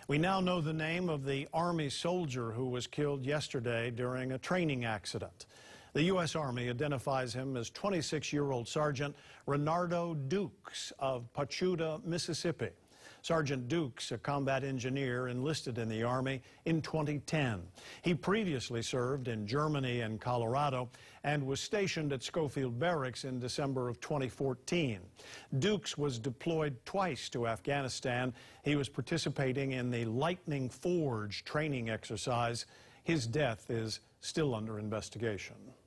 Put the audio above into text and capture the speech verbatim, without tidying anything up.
We now know the name of the Army soldier who was killed yesterday during a training accident. The U S Army identifies him as twenty-six-year-old Sergeant Renardo Dukes of Pachuta, Mississippi. Sergeant Dukes, a combat engineer, enlisted in the Army in twenty ten. He previously served in Germany and Colorado and was stationed at Schofield Barracks in December of twenty fourteen. Dukes was deployed twice to Afghanistan. He was participating in the Lightning Forge training exercise. His death is still under investigation.